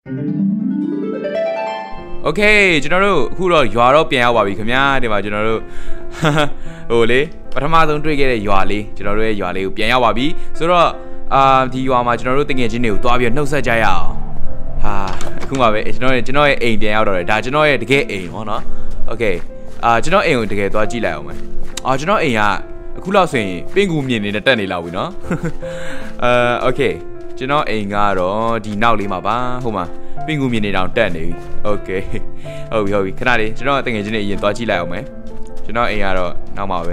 โอเคကျွန်တော်တို့အခုတော့ရွာတော့ပြန်ရောက်ပါပြီခင်ဗျာဒီမှာကျွန်တော်တို့ဟိုလေပထမဆုံးတွေ့ခဲ့တဲ့ရွာလေးကျွန်တော်တို့ရဲ့ရွာလေးကိုပြန်ရောက်ပါပြီဆိုတော့ဒီရွာမှာကျွန်တော်တို့တငယ်ချင်းတွေကိုတွားပြီးနှုတ်ဆက်ကြရအောင်ဟာအခုမှပဲကျွန်တော်ရဲ့အိမ်ပြန်ရောက်တော့တယ်ဒါကျွန်တော်ရဲ့တကယ်အိမ်ဟောနော်โอเคကျွန်တော်အိမ်ကိုတကယ်သွားကြည့်လိုက်အောင်မယ်ကျွန်တော်အိမ်ကအခုလောက်ဆိုရင်ပင်ကူမြင်နေတဲ့တက်နေလောက်ပြီနော်โอเคကျွန်တော်အိမ်ကတော့ဒီနောက်လေးမှာပါဟိုမှာပင်ကူမြင်နေတောင်တက်နေပြီโอเคဟုတ်ပြီခဏလေးကျွန်တော်တကယ်ချင်းနေအရင်သွားကြည့်လိုက်အောင်မယ်ကျွန်တော်အိမ်ကတော့နောက်မှာပဲ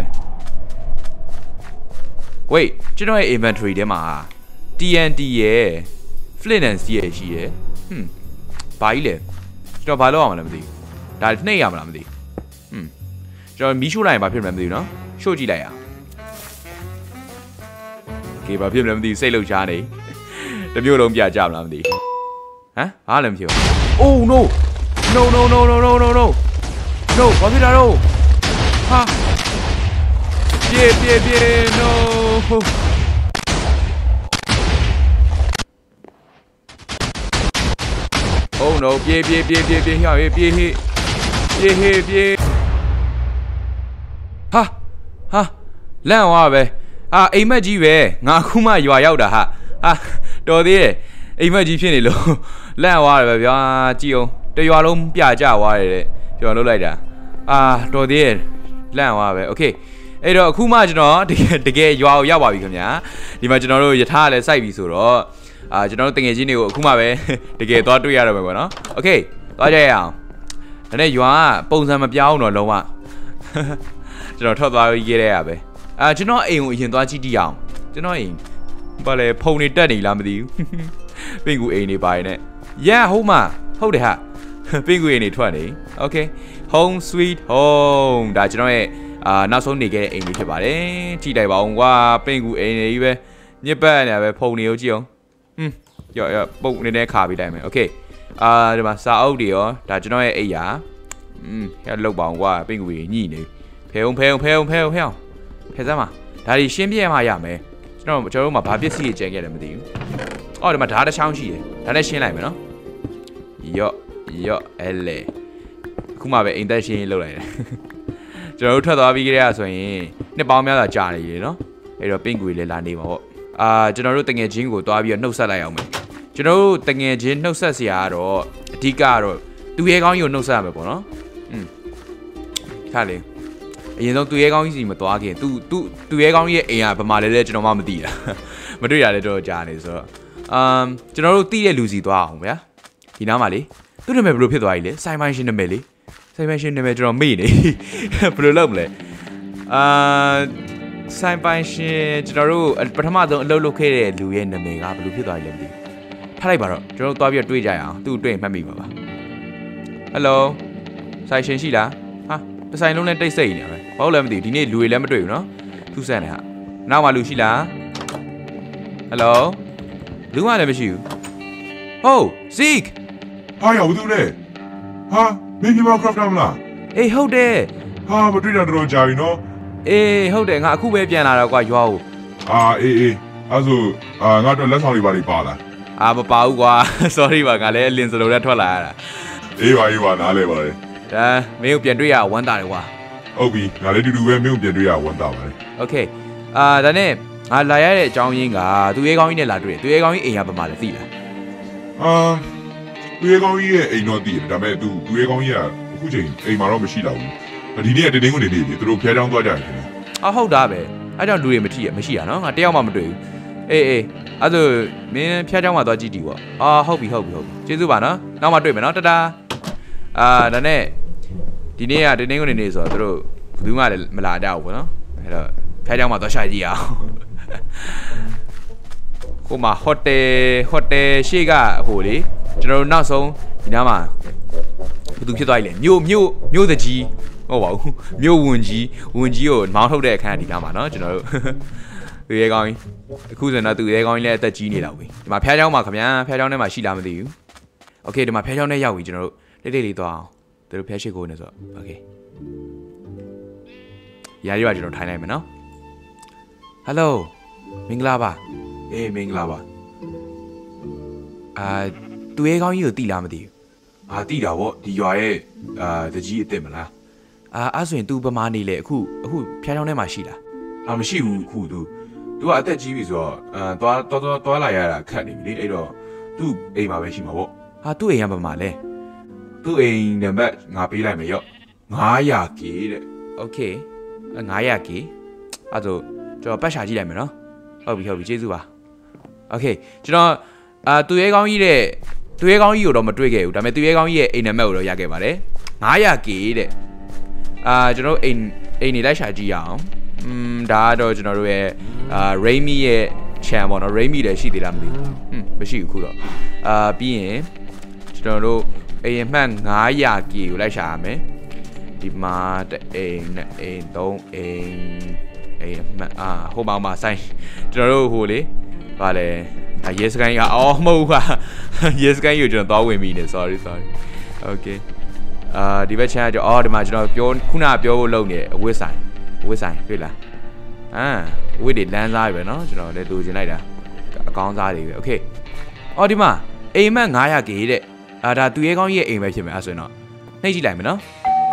wait ကျွန်တော်ရဲ့ inventory ထဲမှာ TNT ရဲ့ flint and steel ရဲ့ရှိတယ်ဘာကြီးလဲကျွန်တော်ဘာလုပ်အောင်လဲမသိဘူးဒါနှိပ်ရမလားမသိဘူးကျွန်တော်မီးရှို့လိုက်ရင်ဘာဖြစ်မလဲမသိဘူးနော်ရှို့ကြည့်လိုက်ရအောင်โอเคဘာဖြစ်မလဲမသိဘူးစိတ်လှုပ်ရှားနေတမျိုးလုံးပြကြမလားမသိဘူးဟမ်ဘာလဲမဖြစ်ဘူး oh no noဘာဖြစ်တာတော့ဟာပြေ no oh no ပြေဟေ့ပြေဟာလန့်သွားပဲအိမ်မက်ကြီးပဲငါအခုမှရွာရောက်တာဟာတော်သေးတယ်အိမ်မက်ကြီးဖြစ်နေလို့လန့်သွားတယ်ပဲဗျာကြည့်အောင်တရွာလုံးပြကြသွားတယ်တဲ့ကျွန်တော်လှုပ်လိုက်တာတော်သေးတယ်လန့်သွားပဲโอเคအဲ့တော့အခုမှကျွန်တော်တကယ်ရွာကိုရောက်ပါပြီခင်ဗျာဒီမှာကျွန်တော်တို့ယထာလည်းစိုက်ပြီဆိုတော့ကျွန်တော်တို့တငယ်ချင်းတွေကိုအခုမှပဲတကယ်သွားတွေ့ရတော့မယ်ပေါ့နော်โอเคသွားကြရအောင်ဒါနဲ့ရွာကပုံစံမပြောင်းတော့လုံးဝကျွန်တော်ထွက်သွားပြီးခဲ့ရတာပဲကျွန်တော်အိမ်ကိုအရင်သွားကြည့်အောင်ကျွန်တော်အိမ်ဘာလဲဖုန်နေတက်နေလားမသိဘူးပင်ကူအိမ်နေပါရင်နဲ့ဟုတ်တယ်ဟာပင်ကူအိမ်နေထွက်နေโอเค home sweet home ဒါကျွန်တော်ရဲ့နောက်ဆုံးနေခဲ့တဲ့အိမ်လေးဖြစ်ပါတယ်ကြည့်လိုက်ပါဦးကွာပင်ကူအိမ်နေကြီးပဲညစ်ပတ်နေပဲဖုန်နေကိုကြည့်အောင်ရောပုတ်နေခါပြီးလိုက်မယ်โอเคဒီမှာစာအုပ်တွေရောဒါကျွန်တော်ရဲ့အိမ်ရာဟဲ့လောက်ပါအောင်ကွာပင်ကူကြီးညှိနေဖဲအောင်ဖဲစမ်းပါဒါတွေရှင်းပြမှရမယ်ကျွန်တော်တို့မှာဘာပစ္စည်းတွေကျန်ခဲ့တယ်မသိဘူးဒီမှာဓာတ်တစ်ချောင်းရှိတယ်ဒါနဲ့ရှင်းလိုက်မယ်နော်ရော့အဲ့လေအခုမှပဲအိမ်သက်ရှင်းလုပ်လိုက်တယ်ကျွန်တော်တို့ထွက်သွားပြီးကြရဆိုရင်နှစ်ပေါင်းများစွာကြာနေပြီနော်အဲ့တော့ပင်ကူလေးလာနေမှာပေါ့ကျွန်တော်တို့တငယ်ချင်းကိုသွားပြီးတော့နှုတ်ဆက်လိုက်အောင်မယ်ကျွန်တော်တို့တငယ်ချင်းနှုတ်ဆက်စရာကတော့အဓိကတော့သူရဲကောင်းကြီးကိုနှုတ်ဆက်ရမယ်ပေါ့နော်ခါလေအရင်ဆုံးသူရဲကောင်းကြီးစီမသွားခင်သူရဲကောင်းကြီးရဲ့အိမ်ကဘာမှလဲကျွန်တော်မှမသိတာမတွေ့ရလဲတော့ကြာနေဆိုတော့ကျွန်တော်တို့သိတဲ့လူစီသွားအောင်ဗျာဒီနားမှာလေသူ့နာမည်ဘယ်လိုဖြစ်သွားပြီလဲဆိုင်မိုင်းရှင်နာမည်လေဆိုင်မိုင်းရှင်နာမည်ကျွန်တော်မေ့နေဘယ်လိုလုပ်မလဲဆိုင်ပိုင်ရှင်ကျွန်တော်တို့ပထမဆုံးအလုပ်လုပ်ခဲ့တဲ့လူရဲ့နာမည်ကဘယ်လိုဖြစ်သွားပြီလဲမသိဘူးထားလိုက်ပါတော့ကျွန်တော်တို့သွားပြီးတွေ့ကြရအောင်သူ့တွေ့ရင်မှတ်မိပါပါဟယ်လိုဆိုင်ရှင်ရှိလားတဆိုင်လုံးနဲ့တိတ်ဆိတ်နေပဲဘာလို့လဲမသိဘူးဒီနေ့လူတွေလည်းမတွေ့ဘူးနော်ထူးဆန်းနေဟာနောက်မှလူရှိလားဟယ်လိုလူမှလည်းမရှိဘူးဟုတ် Zeke ဟာရောက်ဘူးလေဟာမင်းကဘာ craft မလားအေးဟုတ်တယ်ဟာမတွေ့တာတော့ကြာပြီနော်အေးဟုတ်တယ်ငါအခုပဲပြန်လာတော့ကွာရွာကိုအေးအဲ့ဆိုငါတော့လက်ဆောင်တွေပါလိပါလားမပါဘူးကွာ sorry ပါငါလည်းအလင်းစလုံးနဲ့ထွက်လာရတာအေးပါနားလဲပါလေဒါမင်းကိုပြန်တွေ့ရဝမ်းသာတယ်ကွာဟုတ်ပြီငါလည်းတူတူပဲမင်းကိုပြန်တွေ့ရဝမ်းသာပါတယ်โอเคဒါနဲ့ငါလာရတဲ့အကြောင်းရင်းကသူရဲကောင်းကြီးနဲ့လာတွေ့တယ်သူရဲကောင်းကြီးအိမ်ကဘာမှလဲသိလားသူရဲကောင်းကြီးရဲ့အိမ်တော့သိတယ်ဒါပေမဲ့သူရဲကောင်းကြီးကအခုချိန်အိမ်မှာတော့မရှိတော့ဘူးဒီနေ့ကတင်းကိုနေနေပြီသူတို့ဖျားချောင်းသွားကြတယ်ခင်ဗျဟုတ်တာပဲအဲ့ကြောင့်လူတွေမရှိရနော်ငါတယောက်မှမတွေ့ဘူးအေးအဲ့ဆိုမင်းဖျားချောင်းမှာသွားကြည့်တီပေါ့ဟုတ်ပြီကျေးဇူးပါနော်နောက်မှတွေ့မယ်နော်တဒါဒါနဲ့ဒီနေ့ကတင်းကိုနေဆိုတော့သူတို့ဘူးမှလည်းမလာကြဘူးပေါ့နော်အဲ့တော့ဖျားချောင်းမှာသွားရှာကြည့်အောင်ဟိုမှာဟိုတယ်ရှေ့ကဟိုလေကျွန်တော်တို့နောက်ဆုံးဒီနားမှာဘသူဖြစ်သွားပြီလဲမြို့တကြီးဟုတ်ပါဘူးမြို့ဝင်ကြီးကိုမောင်းထုတ်တဲ့အခန်းဒီနားမှာနော်ကျွန်တော်တို့သူရဲကောင်းကြီးအခုဆိုတော့သူရဲကောင်းကြီးလည်းအသက်ကြီးနေတော့ပြီဒီမှာဖျားချောင်းမှာခင်ဗျာဖျားချောင်းထဲမှာရှိလားမသိဘူးโอเคဒီမှာဖျားချောင်းထဲရောက်ပြီကျွန်တော်တို့လေးသွားအောင်သူတို့ဖျားရှိခိုးနေဆိုโอเคရာရွာကျွန်တော်ထိုင်လိုက်မယ်နော်ဟယ်လိုမင်္ဂလာပါအေးမင်္ဂလာပါဒသူရဲကောင်းကြီးကိုတီးလားမသိဘူးအာတိတာဗောဒီရွာရဲ့တကြီးအစ်စ်မလားအဲ့ဆိုရင် तू ပမာနေလေအခုဖျားချောင်းထဲမှာရှိလားမရှိဘူးခုသူကအသက်ကြီးပြီဆိုတော့သွားလာရတာခက်နေပြီလေအဲ့တော့သူ့အိမ်မှာပဲရှိမှာဗောဟာသူ့အိမ်ကပမာလဲသူ့အိမ်နံပါတ်ငါပေးလိုက်မယ်ရော့ 900k တဲ့ Okay 900k အဲ့ဆိုကျွန်တော်ပတ်ရှာကြည့်လိုက်မယ်နော်ဟုတ်ပြီကျေးဇူးပါ Okay ကျွန်တော်သူရဲကောင်းကြီးကိုတော့မတွေ့ခဲ့ဘူးဒါပေမဲ့သူရဲကောင်းကြီးရဲ့အိမ်နံပါတ်ကိုတော့ရခဲ့ပါတယ် 900k တဲ့ကျွန်တော်အိမ်နေလိုက်ရှာကြည့်ရအောင်ဒါကတော့ကျွန်တော်တို့ရဲ့Raimi ရဲ့ channel ပေါ့နော် Raimi လည်းရှိသေးလားမသိဘူးမရှိဘူးခုတော့ပြီးရင်ကျွန်တော်တို့အိမ်မှတ် 900k ကိုလိုက်ရှာရမယ်ဒီမှာတအိမ်2အိမ်3အိမ်မှတ်ဟိုမှာဆိုင်ကျွန်တော်တို့ဟိုလေဗာလဲyes ကိုင်းအော်မဟုတ်ပါ yes ကိုင်းကိုကျွန်တော်သွားဝင်ပြီနေ sorry okay ဒီဘက် channel ကျတော့ဒီမှာကျွန်တော်ခုနပြောဖို့လုပ်နေအဝတ်ဆိုင်တွေ့လားအဝတ်တွေလမ်းစားပဲเนาะကျွန်တော်လည်းလိုချင်လိုက်တာအကောင်းစားတွေပဲ okay ဒီမှာအိမ်မက် 900k တဲ့ဒါသူရဲကောင်းကြီးရဲ့အိမ်ပဲဖြစ်မယ်အဲ့ဆိုရင်တော့နှိပ်ကြည့်လိုက်မယ်နော်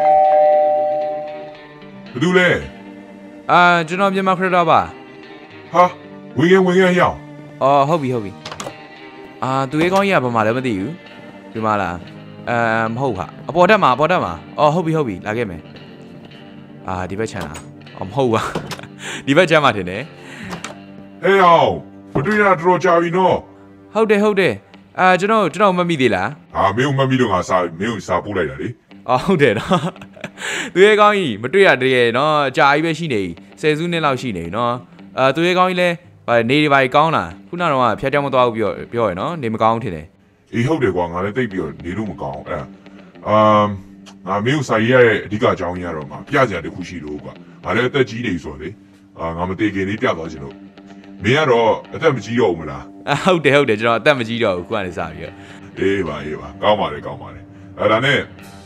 ဘယ်သူလဲကျွန်တော်မြန်မာခရစ်ပါဟာဝင်ရရအောင်ဟုတ်ပြီသူရဲကောင်းကြီးကဘာမှလည်းမသိဘူးဒီမှာလားမဟုတ်ဟာအပေါ်တက်မှာဟုတ်ပြီလာခဲ့မယ်ဒီဘက်ချမ်းလားမဟုတ်ပါဒီဘက်ချမ်းမှာထင်တယ်အေးအောင်မတွေ့ရတော့ကြာပြီနော်ဟုတ်တယ်ကျွန်တော်မမိသေးလားမင်းမမိလို့ငါမင်းကိုစာပို့လိုက်တာလေဟုတ်တယ်နော်သူရဲကောင်းကြီးမတွေ့ရတည်းရဲ့နော်အကြာကြီးပဲရှိနေ10စုနှစ်လောက်ရှိနေနော်သူရဲကောင်းကြီးလဲနေတွေပါကောင်းလားခုနကတော့ဖျက်ကြောင်မသွားဘူးပြောရနော်နေမကောင်းထင်တယ်အေးဟုတ်တယ်ကွာငါလည်းတိတ်ပြီးတော့နေလို့မကောင်းငါမင်းကိုစာရေးရတဲ့အဓိကအကြောင်းရတော့ငါပြစရာတခုရှိလို့ကွာငါလည်းအသက်ကြီးနေဆိုတော့လေငါမသေးခင်လေးပြသွားချင်လို့မင်းကတော့အသက်မကြီးတော့ဘူးမလားဟုတ်တယ်ကျွန်တော်အသက်မကြီးတော့ဘူးခုကနေစပြီးတော့အေးပါကောင်းပါတယ်ဒါနဲ့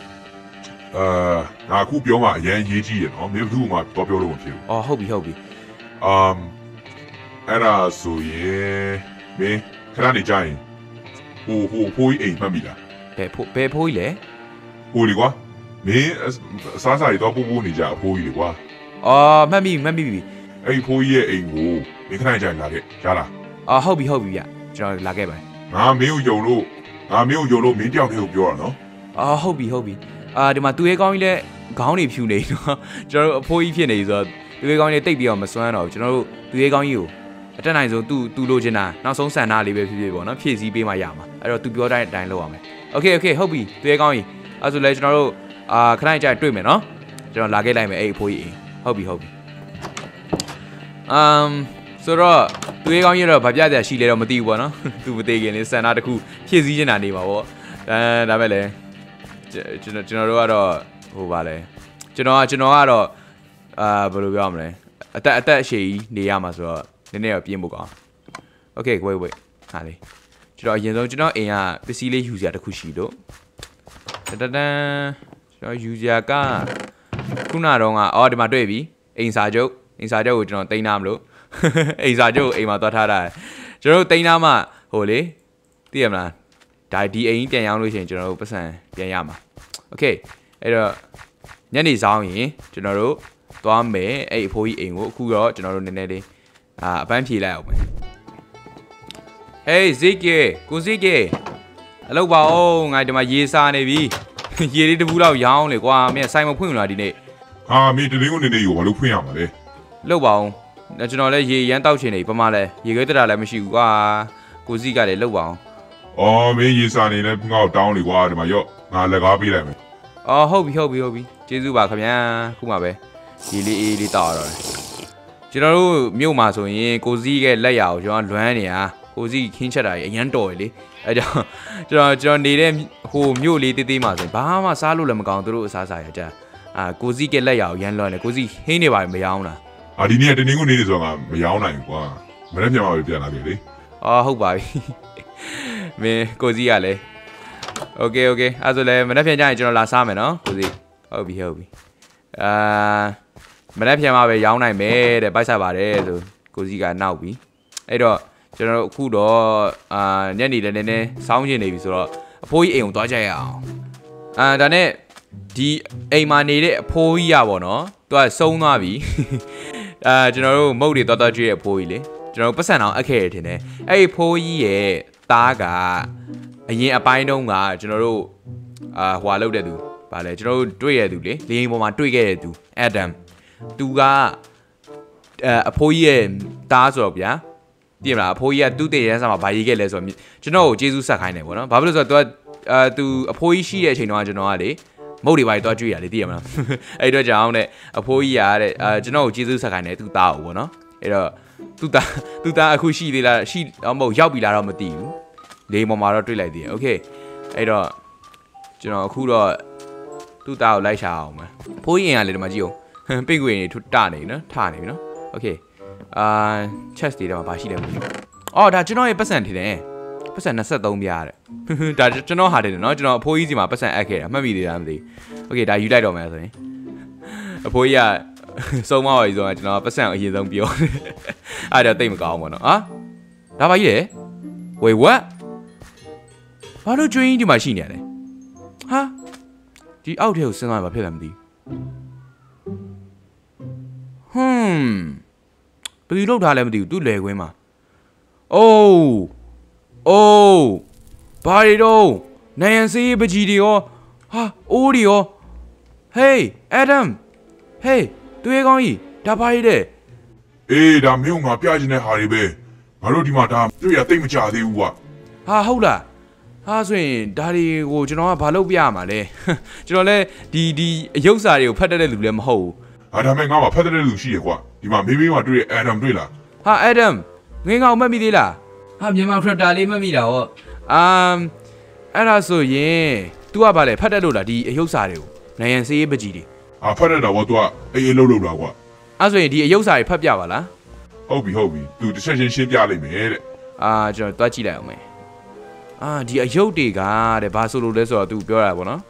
ငါအခုပြောမှအရင်ရေးကြည့်ရနော်မင်းဘူးမှတော့ပြောလို့မဖြစ်ဘူးဟုတ်ပြီအဲ့ဒါဆိုရင်မင်းခဏနေကြရင်ဟိုဖိုးအိမ်မှတ်မိလားဘယ်ဖိုးကြီးလဲဟိုလေကွာမင်းအစားစားတွေတော့ပို့နေကြအဖိုးကြီးလေကွာမှတ်မိအဲ့ဖိုးကြီးရဲ့အိမ်ကိုမင်းခဏကြလာခဲ့ရလားဟုတ်ပြီဗျကျွန်တော်လာခဲ့ပါငါမင်းကိုယုံလို့မင်းတယောက်တည်းကိုပြောတာနော်ဟုတ်ပြီဒီမှာသူရဲကောင်းကြီးလဲခေါင်းတွေဖြူနေနော်ကျွန်တော်တို့အဖိုးကြီးဖြစ်နေဆိုတော့သူရဲကောင်းကြီးတိတ်ပြီးတော့မစွမ်းတော့ဘူးကျွန်တော်တို့သူရဲကောင်းကြီးကိုအတက်နိုင်ဆုံးသူလိုချင်တာနောက်ဆုံးဆန္ဒလေးပဲဖြစ်ပေါ့နော်ဖြည့်ဆည်းပေးမှရမှာအဲ့တော့သူပြောတဲ့အတိုင်းလုပ်ရမယ်โอเคဟုတ်ပြီသူရဲကောင်းကြီးအဲ့ဆိုလဲကျွန်တော်တို့ခဏကြာတွေ့မယ်နော်ကျွန်တော်လာခဲ့လိုက်မယ်အဲ့အဖိုးကြီးဟုတ်ပြီဆိုတော့သူရဲကောင်းကြီးတော့ဗပြတဲ့ရှိလဲတော့မသိဘူးပေါ့နော်သူမသေးခင်လေးဆန္ဒတစ်ခုဖြည့်ဆည်းချင်တာနေပါပေါ့ဒါပဲလေကျွန်တော်တို့ကတော့ဟိုပါလဲကျွန်တော်ကတော့ဘယ်လိုပြောရမလဲအသက်အရှည်ကြီးနေရမှာဆိုတော့နည်းနည်းတော့ပြင်းဖို့ကောင်း Okay wait ဟာလေကျွန်တော်အရင်ဆုံးကျွန်တော်အိမ်ကပစ္စည်းလေးယူစရာတစ်ခုရှိလို့တန်ကျွန်တော်ယူစရာကခုနတော့ဒီမှာတွေ့ပြီအိမ်စာချုပ်ကိုကျွန်တော်တင်ထားမလို့အိမ်စာချုပ်ကိုအိမ်မှာသွားထားတာကျွန်တော်တို့တင်ထားမှဟိုလေသိရမလားဒါဒီအိမ်ပြန်ရောင်းလို့ရှိရင်ကျွန်တော်တို့ပတ်စံပြန်ရမှာ Okay အဲ့တော့ညနေဆောင်ရင်ကျွန်တော်တို့သွားမယ်အဲ့အဖိုးကြီးအိမ်ကိုအခုတော့ကျွန်တော်တို့နည်းနည်းလေးအပန်းဖြေလိုက်အောင်မယ် Hey Zeke ကို Zeke အလုပ်ပါအောင်ငါဒီမှာရေးစားနေပြီရေလေးတပူလောက်ရောင်းလေကွာမင်းဆိုင်မဖွင့်လားဒီနေ့မင်းတလင်းကိုနေရောဘာလို့ဖွင့်ရမှာလဲလုပ်ပါအောင်ကျွန်တော်လည်းရေရမ်းတောက်ချင်နေပမာလဲရေခဲတက်တာလည်းမရှိဘူးကွာကို Zeke ကလည်းလုပ်ပါအောင်မင်းရေးစားနေလဲငါ့ကိုတောင်းလေကွာဒီမှာရော့ငါလက်ကားပေးလိုက်မယ်ဟုတ်ပြီကျေးဇူးပါခင်ဗျာခုမှပဲရေလေးအေးလေးတောက်ရတော့ကျွန်တော်တို့မြို့မှာဆိုရင်ကိုစီးရဲ့လက်ရအောင်ကျွန်တော်လွမ်းနေတာကိုစီးခင်းချက်တာကြီးအရန်တော်ရလေအဲကြောင့်ကျွန်တော်နေတဲ့ဟိုမြို့လေးသေးသေးမှာဆိုရင်ဘာမှစားလို့လည်းမကောင်းသူတို့အစားစားရကြကိုစီးရဲ့လက်ရအောင်ရန်လွမ်းတယ်ကိုစီးဟင်းနေပါမရောင်းလားဒီနေ့တနင်္ဂနွေနေ့ဆိုတော့ငါမရောင်းနိုင်ဘူးကွာမနေ့ပြန်မှပဲပြန်လာပြီလေဟုတ်ပါပြီမင်းကိုစီးရလေOkay အဲ့ဆိုလည်းမနေ့ပြန်ကြရင်ကျွန်တော်လာစားမယ်နော်ကိုစီးဟုတ်ပြီမနေ့ပြန်မှပဲရောင်းနိုင်မယ်တဲ့ပိုက်စားပါတယ်ဆိုကိုစီးကနောက်ပြီအဲ့တော့ကျွန်တော်အခုတော့ညနေလည်းနည်းနည်းစောင်းကျင်နေပြီဆိုတော့အဖိုးကြီးအိမ်ကိုသွားကြရအောင်ဒါနဲ့ဒီအိမ်မှာနေတဲ့အဖိုးကြီးရပါတော့သူကစုံသွားပြီကျွန်တော်တို့မုတ်တွေတော်ကျွေးတဲ့အဖိုးကြီးလေကျွန်တော်ပတ်စံအောင်အပ်ခဲ့ရထင်တယ်အဲ့ဒီဖိုးကြီးရဲ့သားကအရင်အပိုင်းတုန်းကကျွန်တော်တို့ဟွာလောက်တဲ့သူဗာလဲကျွန်တော်တို့တွေ့ရတဲ့သူလေလေရင်ပေါ်မှာတွေ့ခဲ့တဲ့သူအက်ဒမ်သူကအဖိုးကြီးရဲ့သားဆိုတော့ဗျာသိမလားအဖိုးကြီးကသူ့တည်ရန်စာမှာဗာရေးခဲ့လဲဆိုတော့ကျွန်တော်ကိုကျေးဇူးဆက်ခိုင်းတယ်ပေါ့နော်ဘာဖြစ်လို့ဆိုတော့သူအဖိုးကြီးရှိတဲ့အချိန်တုန်းကကျွန်တော်ကလေမုတ်တွေပါတွားကြွေးရလေသိရမလားအဲ့တော့ကြောင့်တဲ့အဖိုးကြီးရတဲ့ကျွန်တော်ကိုကျေးဇူးဆက်ခိုင်းတယ်သူသားကိုပေါ့နော်အဲ့တော့သူသားအခုရှိသေးလားရှိမဟုတ်ရောက်ပြီလားတော့မသိဘူးလေပေါ်မှာတော့တွေ့လိုက်သေးတယ်โอเคအဲ့တော့ကျွန်တော်အခုတော့သူ့သားကိုလိုက်ရှာအောင်မယ်ဖိုးကြီးရင်ကလေဒီမှာကြည့်အောင်ပိတ်ကွေနေထနေနော်ထနေပြီနော်โอเคchest တွေတော့ဘာရှိလဲမသိဘူးအော်ဒါကျွန်တော်ရဲ့ပတ်စံထင်တယ်ပတ်စံ23ပြားတဲ့ဒါကျွန်တော်ဟာတယ်နော်ကျွန်တော်အဖိုးကြီးစီမှာပတ်စံအပ်ခဲ့တာမှတ်မိသေးတာမသိဘူးโอเคဒါယူလိုက်တော့မယ်ဆိုရင်အဖိုးကြီးကစုံမပါပြီဆိုတော့ကျွန်တော်ပတ်စံအရင်ဆုံးပြောအဲ့ဒါတိတ်မကောင်းဘူးနော်ဒါပါကြီးလေ wait what ဘာလို့ကျွင်းကြီးဒီမှာရှိနေရလဲဟာဒီအောက်ထဲကိုစဉ်းစားမှာဖြစ်တယ်မသိဘယ်လိုလုပ်ထားလဲမသိဘူးသူ့လေခွင်းမှာအိုးဘာတွေတော့နိုင်ရန်စေးပကြီးတွေရောဟာအိုးတွေရော hey Adam hey သူရဲ့ကောင်းကြီးဒါဘာကြီးတဲ့အေးဒါမင်းငါပြချင်တဲ့ဟာတွေပဲငါတို့ဒီမှာဒါတွေ့ရသိမ့်မကြသေးဘူးကွာဟာဟုတ်လားဟာဆိုရင်ဒါတွေကိုကျွန်တော်ကဘာလုပ်ပြရမှာလဲကျွန်တော်လည်းဒီအယုတ်စာတွေကိုဖတ်တတ်တဲ့လူလည်းမဟုတ်ဘူးဒါမဲ့ငါမှဖတ်တတ်တဲ့လူရှိရကွာဒီမှာမေးမှတွေ့ရ Adam တွေ့လားဟာ Adam ငင်းကောင်မှတ်မိသေးလားဟာမြန်မာခရက်တာလေးမှတ်မိတာဟောအဲ့ဒါဆိုရင် तू ကဘာလဲဖတ်တတ်လို့လားဒီအယုတ်စာတွေကိုနိုင်ရန်စေးပကြီးတွေဖတ်တတ်တာဟော तू ကအေးလုံးတာကွာအဲ့ဆိုရင်ဒီအယုတ်စာတွေဖတ်ပြပါလားဟုတ်ပြီ तू တစ်ချက်ချင်းရှင်းပြလိုက်မယ်တဲ့ကျွန်တော်တွားကြည့်လိုက်အောင်မယ်ဒီအယုတ်တွေကတဲ့ဘာဆိုလို့လဲဆိုတော့ तू ပြောတာပေါ့နော်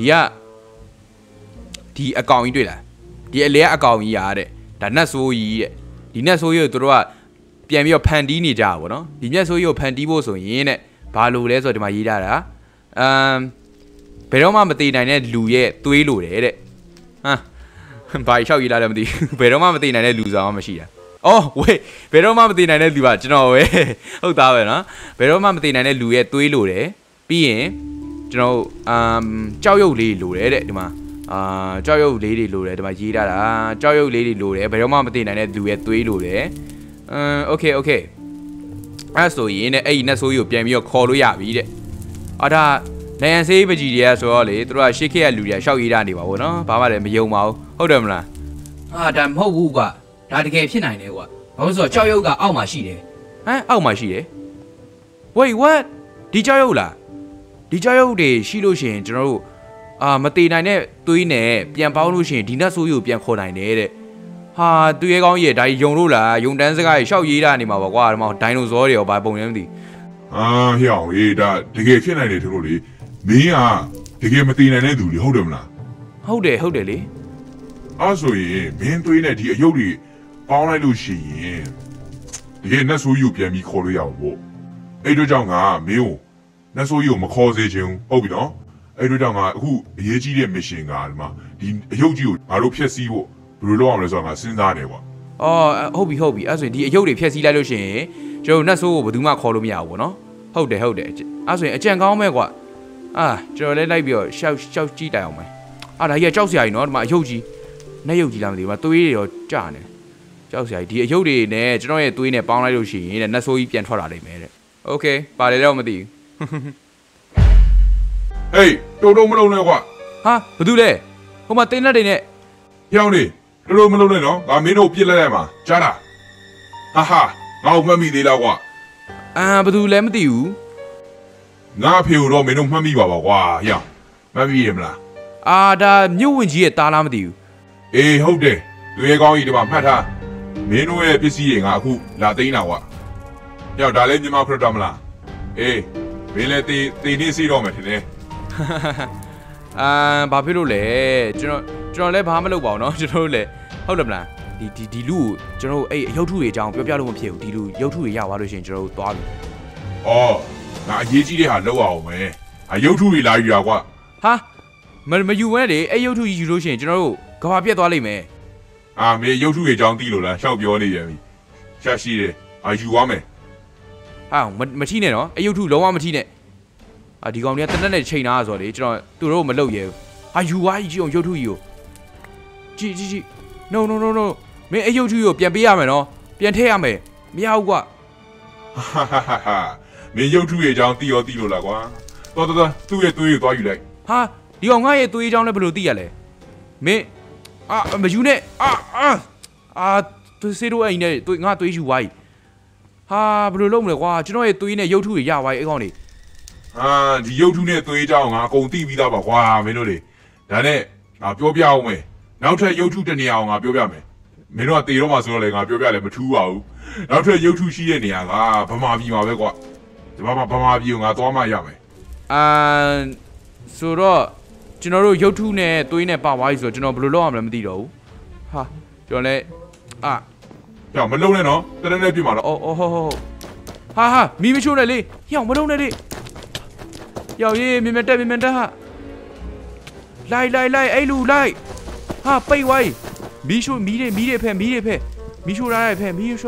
ဒီအကောင်ကြီးတွေ့လားဒီအလဲအကောင်ကြီးရာတဲ့ဒါနတ်ဆိုးကြီးတဲ့ဒီနတ်ဆိုးကြီးကိုတို့ကပြန်ပြီးတော့ဖန်တီးနေကြတာပေါ့နော်ဒီနတ်ဆိုးကြီးကိုဖန်တီးဖို့ဆိုရင်တဲ့ဘာလို့လဲဆိုတော့ဒီမှာရေးထားတာဘယ်တော့မှမတည်နိုင်တဲ့လူရဲ့သွေးလိုတယ်တဲ့ဘာလျှောက်ရေးလာတယ်မသိဘူးဘယ်တော့မှမတည်နိုင်တဲ့လူဆောင်မှမရှိတာwait ဘယ်တော့မှမတည်နိုင်တဲ့လူကကျွန်တော်ပဲဟုတ်သားပဲနော်ဘယ်တော့မှမတည်နိုင်တဲ့လူရဲ့သွေးလိုတယ်ပြီးရင်ကျွန်တော်ကြောက်ရွံ့လေးလိုတယ်တဲ့ဒီမှာကြောက်ရွံ့လေးတွေလိုတယ်ဒီမှာရေးထားတာကြောက်ရွံ့လေးတွေလိုတယ်ဘယ်တော့မှမတည်နိုင်တဲ့လူရဲ့သွေးလိုတယ်โอเคအဲ့ဆိုရင်တဲ့အဲ့ဒီနတ်ဆိုးကြီးကိုပြန်ပြီးတော့ခေါ်လို့ရပြီတဲ့ဒါနိုင်ရန်စေးပကြီးတွေကဆိုတော့လေသူတို့ကရှေ့ခေတ်ကလူတွေကရှောက်ရေးတာနေပါဘောနော်ဘာမှလည်းမယုံပါဘူးဟုတ်တယ်မလားဒါမဟုတ်ဘူးကွာဒါတကယ်ဖြစ်နိုင်တယ်ကွာဘာလို့ဆိုတော့ကြောက်ရွံ့ကအောက်မှာရှိတယ်အောက်မှာရှိတယ် wait what ဒီကြောက်ရွံ့လားဒီကြောက်ရွံ့တွေရှိလို့ရှိရင်ကျွန်တော်တို့မတည်နိုင်တဲ့သွေးနဲ့ပြန်ပေါင်းလို့ရှိရင်ဒီနတ်ဆိုးကြီးကိုပြန်ခေါ်နိုင်တယ်တဲ့ဟာသူရဲကောင်းကြီးဒါယုံလို့လားယုံတန်းစကားကြီးရှောက်ရေးတာနေမှာပါကွာဒီမှာဒိုင်နိုဆောတွေရောဘာပုံလဲမသိဟျောင်းရေးဒါတကယ်ဖြစ်နိုင်တယ်သူတို့လေမင်းကတကယ်မတည်နိုင်တဲ့သူတွေဟုတ်တယ်မလားဟုတ်တယ်လေဆိုရင်မင်းသွေးနဲ့ဒီအယုတ်တွေပေါင်းလိုက်လို့ရှိရင်တကယ်နတ်ဆိုးကြီးကိုပြန်ပြီးခေါ်လို့ရအောင်ပေါ့အဲ့တို့ကြောင့်ငါမင်းကိုနတ်ဆိုးကြီးကိုမခေါ်စေချင်ဘူးဟုတ်ပြီနော်အဲ့တို့ကြောင့်ငါအခုအရေးကြီးတဲ့ mission ကဒီမှာဒီအယုတ်ကြီးကိုငါတို့ဖျက်ဆီးဖို့ဘယ်လိုလုပ်အောင်လဲဆိုတော့ငါစဉ်းစားနေကွာဟုတ်ပြီအဲ့ဆိုရင်ဒီအယုတ်တွေဖျက်ဆီးလိုက်လို့ရှိရင်ကျွန်တော်နတ်ဆိုးကိုဘယ်သူမှခေါ်လို့မရဘူးပေါ့နော်ဟုတ်တယ်အဲ့ဆိုရင်အကြံကောင်းမဲ့ကွာကျွန်တော်လည်းလိုက်ပြီးတော့ရှောက်ကြည့်တိုင်အောင်မယ်ဒါကြီးကကြောက်စရာကြီးနော်ဒီမှာအယုတ်ကြီးနဲ့ယုတ်ကြီးလားမသိဘူးသွေးတွေရောကြာနေကြောက်စရာကြီးဒီအယုတ်တွေနဲ့ကျွန်တော်ရဲ့သွေးနဲ့ပေါင်းလိုက်လို့ရှိရင်တဲ့နတ်ဆိုးကြီးပြန်ထွက်လာနိုင်မယ်တဲ့โอเคပါတယ်တော့မသိဘူးဟေးတုံမလုံးနဲ့ကွာဘာတူလဲဟိုမှာတင်းလက်တွေနဲ့ဟျောင်းနေတုံမလုံးနဲ့နော်ငါမင်းတို့ပြစ်လိုက်လိုက်မှာကြားလားဟာငါ့ကိုမှတ်မိသေးလားကွာဘာတူလဲမသိဘူးငါဖေတော့မင်းတို့မှတ်မိပါပါကွာဟျောင်းမှတ်မိရမလားဒါမြို့ဝင်ကြီးရဲ့တားလားမသိဘူးအေးဟုတ်တယ်သူရဲကောင်းကြီးဒီမှာမှတ်ထားမင်းတို့ရဲ့ပစ္စည်းတွေငါအခုလာသိမ်းတာကွာဟျောင်းဒါလည်းမြန်မာခရတာမလားအေးမင်းလည်းတေနေစီတော့မယ်ထင်တယ်ဘာဖြစ်လို့လဲကျွန်တော်လည်းဘာမှမလုပ်ပါဘူးเนาะကျွန်တော်တို့လည်းဟုတ်တယ်မလားဒီလူကျွန်တော်အဲ့ရုပ်ထုတွေအကြောင်းပြောပြလို့မဖြစ်ဘူးဒီလူရုပ်ထုတွေရသွားလို့ရှိရင်ကျွန်တော်သွားပြီအော်ငါအရေးကြီးတဲ့ဟာလောက်အောင်မယ်ရုပ်ထုတွေလာယူတာကွာဟာမယူဝဲလေအဲ့ရုပ်ထုကြီးယူလို့ရှိရင်ကျွန်တော်တို့ကဘာပြက်သွားလိမ့်မယ်မင်းရုပ်ထုတွေအကြောင်းသိလို့လားရှောက်ပြောနေရပြီရှာရှိတယ်ယူသွားမယ်ဟာမထီးနဲ့နော်အဲ့ရုပ်ထုလုံးဝမထီးနဲ့ဒီကောင်တွေကတနက်နဲ့ချိန်ထားဆိုတော့လေကျွန်တော်သူတို့မလုပ်ရဲဘူးယူသွားကြီးအောင်ရုပ်ထုကြီးကိုကြည့် no မင်းအဲ့ရုပ်ထုကြီးကိုပြန်ပေးရမယ်နော်ပြန်ထည့်ရမယ်မရဘူးကွာမင်းရုပ်ထုရဲ့အကြောင်းသိလို့လားကွာတော်သူ့ရဲ့သွေးကိုသွားယူလိုက်ဟာဒီကောင်ငါရဲ့သွေးအကြောင်းလည်းဘယ်လိုသိရလဲမင်းမယူနဲ့သူစေးတော့အိမ်နဲ့ငါသွေးယူသွားပြီဟာဘယ်လိုလုပ်မလဲကွာကျွန်တော်ရဲ့သွေးနဲ့ရုပ်ထုတွေရသွားပြီအဲ့ကောင်တွေဒီရုပ်ထုနဲ့သွေးအကြောင်းငါအကုန်သိပြီးသားပါကွာမင်းတို့တွေဒါနဲ့ငါပြောပြအောင်မယ်နောက်ထပ်ရုပ်ထုတစ်နေရာအောင်ငါပြောပြမယ်မင်းတို့ကတေတော့မှဆိုတော့လေငါပြောပြလဲမထူးပါဘူးနောက်ထပ်ရုပ်ထုရှိတဲ့နေရာကဗမာပြည်မှာပဲကွာဒီမှာဗမာပြည်ကိုငါသွားမှရမယ်ဆိုတော့ကျွန်တော်တို့ရုပ်ထုနဲ့သွေးနဲ့ပါသွားပြီဆိုတော့ကျွန်တော်ဘယ်လိုလုပ်ရမလဲမသိတော့ဘူးဟာကျွန်တော်လည်းကြောင်မလုံးနဲ့နော်တရနဲ့ပြမှာတော့ဟုတ်ဟာမီးမချိုးနဲ့လေဟျောင်မလုံးနဲ့လေယောက်ရေးမြင်တက်ဟာလိုက်အဲ့လူလိုက်ဟာပိတ်ဝိုင်းမီးတွေဖဲမီးရှို့ရဖဲ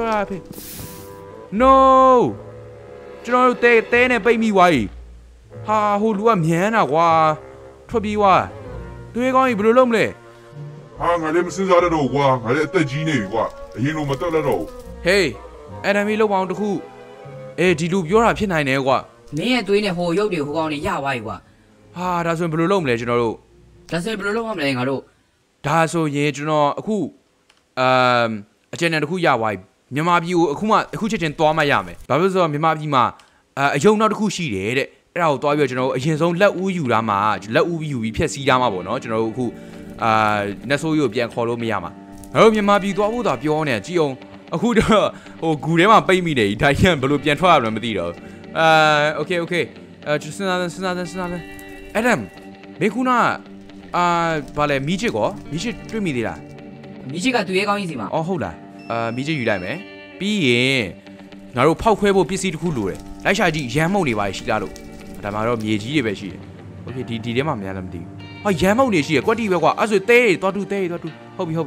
no ကျွန်တော်တို့တဲနဲ့ပိတ်မိဝိုင်းဟာဟိုလူကမြန်တာကွာထွက်ပြေးသွားသွေးကောင်းကြီးဘယ်လိုလုပ်မလဲငါလည်းမစင်စားတော့ကွာငါလည်းအသက်ကြီးနေပြီကွာအရင်လိုမတက်တော့ Hey အဲ့ဒါမီလောက်ပါအောင်တခုဒီလူပြောတာဖြစ်နိုင်တယ်ကွာမင်းရဲ့သွေးနဲ့ဟိုရုပ်တွေဟိုကောင်တွေရသွားပြီကွာဟာဒါဆိုရင်ဘယ်လိုလုပ်မလဲကျွန်တော်တို့ဒါဆိုရင်ဘယ်လိုလုပ်ရမလဲငါတို့ဒါဆိုရင်ကျွန်တော်အခုအကျဉ်းတခုရသွားပြီမြန်မာပြည်ကိုအခုချက်ချင်းသွားမှရမယ်ဘာဖြစ်လို့ဆိုတော့မြန်မာပြည်မှာအယုံနောက်တစ်ခုရှိတယ်တဲ့အဲ့ဒါကိုသွားပြီးတော့ကျွန်တော်တို့အရင်ဆုံးလက်ဦးယူတာမှာလက်ဦးယူပြီးဖြက်စီးတာမှာပေါ့နော်ကျွန်တော်တို့အခုနက်ဆိုးကြီးကိုပြန်ခေါ်လို့မရမှာငါတို့မြန်မာပြည်သွားဖို့သာပြောနေကြည့်အောင်အခုတော့ဟိုဂူထဲမှာပိတ်မိနေပြီဒါကြီးဘယ်လိုပြန်ထွက်ရမလဲမသိတော့โอเคစဉ်းစားအဲ့ဒါမေခုနာဘာလဲမီးချစ်တွေ့မိသေးလားမီးချစ်ကသူရဲကောင်းကြီးစီမှာဟုတ်လားမီးချစ်ယူလိုက်မယ်ပြီးရင်ငါတို့ဖောက်ခွဲဖို့ပစ္စည်းတစ်ခုလိုတယ်လိုက်ရှာကြည့်ရမ်းမုံနေပါရှိလားလို့ဒါမှတော့မြေကြီးတွေပဲရှိတယ်โอเคဒီထဲမှာမရလည်းမသိဘူးရမ်းမုံနေရှိရကွက်တီပဲကွာအဲ့ဆိုတဲတွေတွားတူဟုတ်ပြီ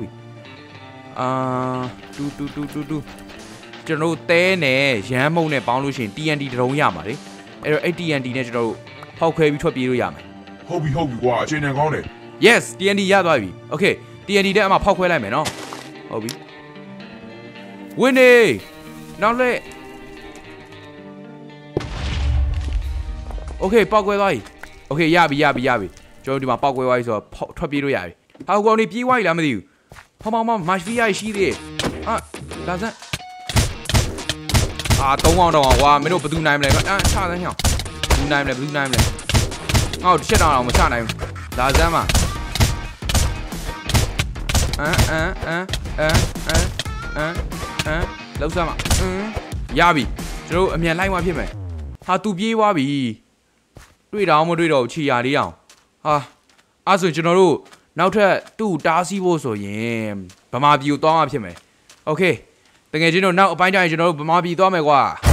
တူကျွန်တော်တို့တဲနဲ့ရမ်းမုံနဲ့ပေါင်းလို့ရှိရင် TNT တရုံရမှာလေအဲ့တော့အဲ့ TNT နဲ့ကျွန်တော်တို့ဖောက်ခွဲပြီးထွက်ပြေးလို့ရမယ်ဟုတ်ပြီကွာအချိန်နဲ့ကောင်းတယ် Yes TNT ရသွားပြီ Okay TNT တဲ့အမှဖောက်ခွဲလိုက်မယ်နော်ဟုတ်ပြီဝင်းနေနောက်လက် Okay ပောက်ခွဲသွားပြီ Okay ရပြီကျွန်တော်ဒီမှာပောက်ခွဲသွားပြီဆိုတော့ထွက်ပြေးလို့ရပြီဟာကောင်နေပြေးသွားပြီလားမသိဘူးဟောမမတ်ဖီယာရှိသေးတယ်လာစမ်း3အောင်တော့ကွာမင်းတို့ဘယ်သူနိုင်မလဲချစမ်းဟောင်းဘယ်သူနိုင်မလဲငါ့ကိုတစ်ချက်တော့မချနိုင်ဘူးလာစမ်းပါလောက်စမ်းပါရပြီကျွန်တော်အမြန်လိုက်မှဖြစ်မယ်ဟာသူပြေးသွားပြီတွေ့တော့မတွေ့တော့ချီရလေးအောင်အဲ့ဆိုကျွန်တော်တို့နောက်ထပ်သူ့တားဆီးဖို့ဆိုရင်ဗမာပြည်ကိုသွားမှဖြစ်မယ်โอเคတကယ်ချင်းတို့နောက်အပိုင်းကျရင်ကျွန်တော်တို့ဗမာပြည်သွားမယ်ကွာ